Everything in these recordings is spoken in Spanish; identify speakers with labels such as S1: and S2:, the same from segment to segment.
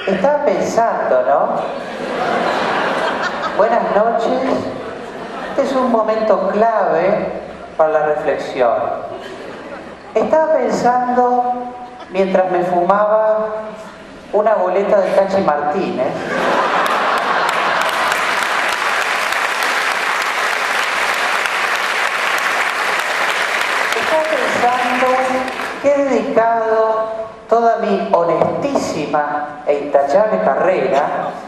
S1: Estaba pensando, ¿no? Buenas noches. Este es un momento clave para la reflexión. Estaba pensando mientras me fumaba una boleta de Cachi Martínez. Estaba pensando que he dedicado toda mi honestísima e intachable carrera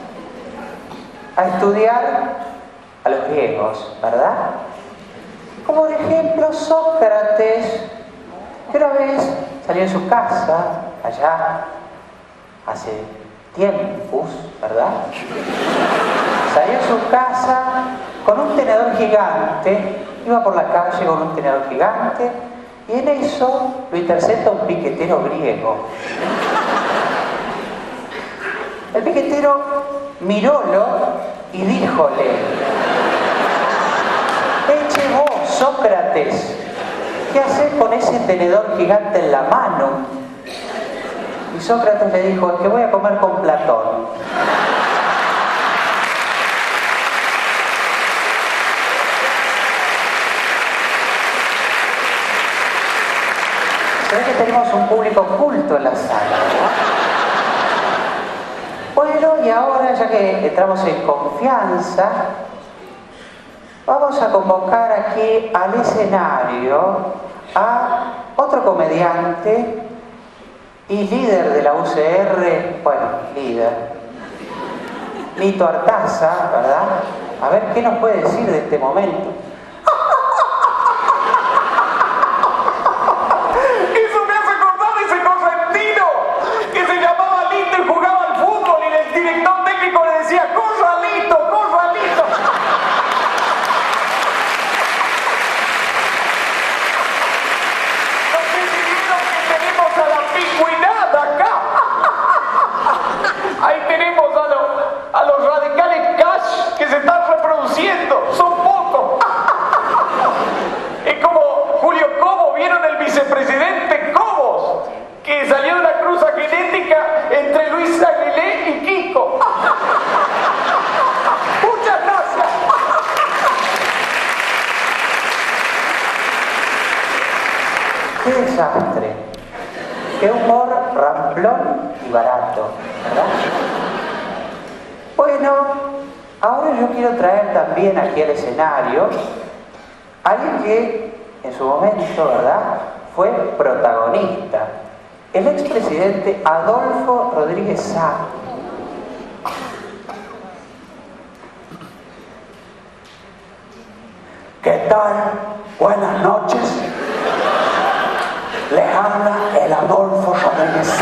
S1: a estudiar a los griegos, ¿verdad? Como por ejemplo Sócrates, que una vez salió de su casa, allá, hace tiempos, ¿verdad? Salió de su casa con un tenedor gigante, iba por la calle con un tenedor gigante, y en eso lo intercepta un piquetero griego. El piquetero mirólo y díjole: eche vos, Sócrates, ¿qué haces con ese tenedor gigante en la mano? Y Sócrates le dijo: es que voy a comer con Platón. Se ve que tenemos un público culto en la sala, ¿no? Bueno, y ahora, ya que entramos en confianza, vamos a convocar aquí al escenario a otro comediante y líder de la UCR, bueno, líder, Lito Artaza, ¿verdad? A ver qué nos puede decir de este momento.
S2: Eso me hace acordar de ese correntino que se llamaba Lito y jugaba al fútbol y el director técnico le decía: ¡corra, Lito, corra, Lito! No sé si vieron que tenemos a la pingüinada acá. Ahí tenemos a los radicales Cash que se están reproduciendo. Son pocos. Es como Julio Cobos, ¿vieron el vicepresidente Cobos? Que salió de la cruza genética entre Luis Aguilé y Kiko. Muchas gracias.
S1: ¡Qué desastre! ¡Qué humor ramplón y barato! ¿Verdad? Bueno, ahora yo quiero traer también aquí al escenario a alguien que en su momento, ¿verdad?, fue protagonista. El expresidente Adolfo Rodríguez Sá.
S3: ¿Qué tal? Buenas noches. Les habla el Adolfo Rodríguez Sá.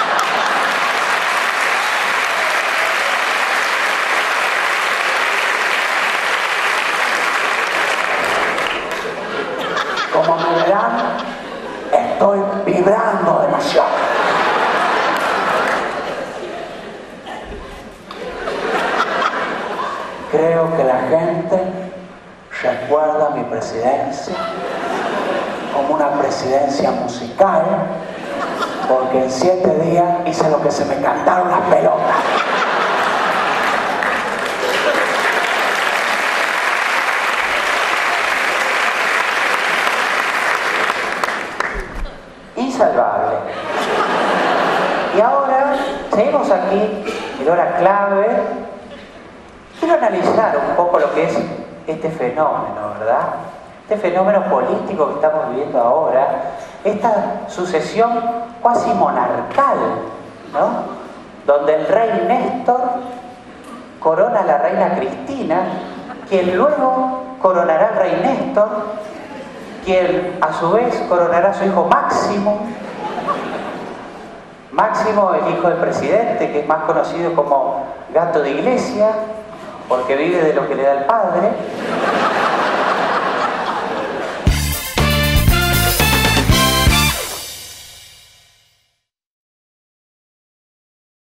S3: Como me verán, estoy vibrando de emoción. Creo que la gente recuerda mi presidencia como una presidencia musical, porque en 7 días hice lo que se me cantaron las pelotas.
S1: Insalvable. Y ahora seguimos aquí en hora clave. Quiero analizar un poco lo que es este fenómeno, ¿verdad? Este fenómeno político que estamos viviendo ahora, esta sucesión cuasi monarcal, ¿no? Donde el rey Néstor corona a la reina Cristina, quien luego coronará al rey Néstor, quien a su vez coronará a su hijo Máximo. Máximo, el hijo del presidente, que es más conocido como gato de iglesia, porque vive de lo que le da el padre.